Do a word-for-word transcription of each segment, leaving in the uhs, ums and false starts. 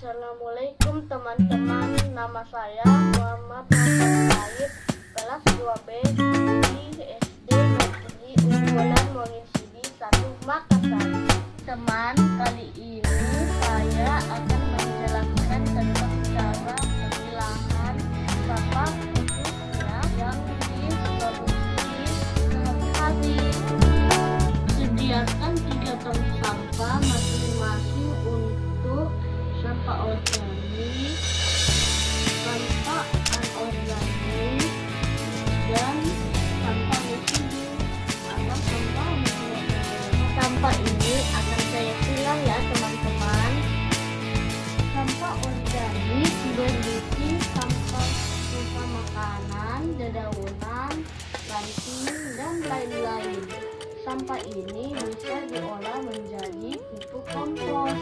Assalamualaikum teman-teman, nama saya Muhammad Naufal, kelas dua B di S D Negeri Unggulan Monginsidi satu Makassar. Teman, kali ini saya akan menjelaskan tentang cara pemilahan sampah khususnya yang diproduksi sehari-hari. Sediakan tiga tong sampah masing-masing untuk sampah organik, sampah anorganik, dan sampah residu atau sampah mendukung. Sampah ini akan saya pilih ya teman-teman. Sampah organik berisi sampah sisa makanan, dedaunan, ranting, dan lain-lain. Sampah ini bisa diolah menjadi pupuk kompos.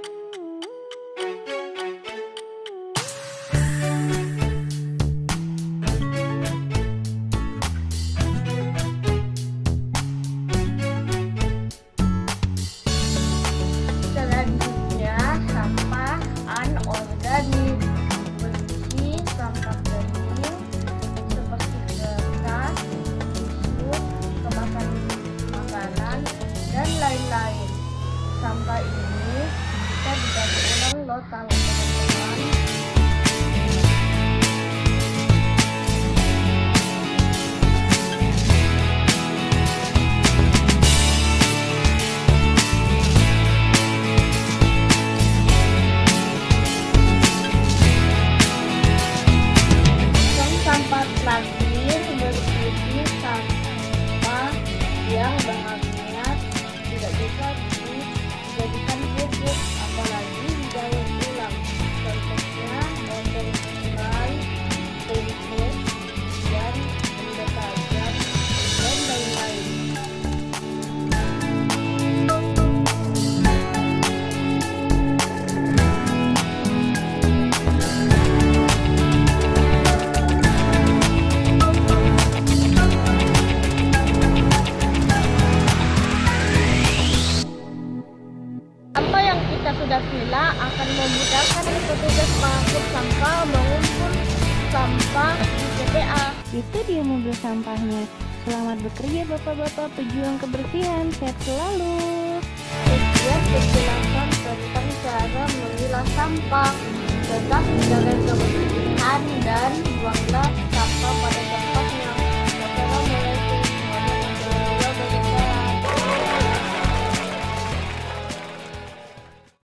Selanjutnya, sampah anorganik berisi sampah kering seperti kertas, tisu, kemasan makanan, dan lain-lain. Sampah ini bisa didaur ulang loh teman-teman. Sampah plastik berisi sampah yang bahannya tidak bisa dijadikan pupuk, apalagi didaur ulang. Contohnya botol sungai, tempe, dan deterjen, dan lain-lain. Sampah yang kita sudah pilah akan memudahkan petugas pengangkut sampah mengumpul sampah di T P A. Itu dia mobil sampahnya. Selamat bekerja bapak-bapak pejuang kebersihan. Sehat selalu. Sekian penjelasan tentang cara memilah sampah. Tetap menjaga kebersihan dan buanglah sampah pada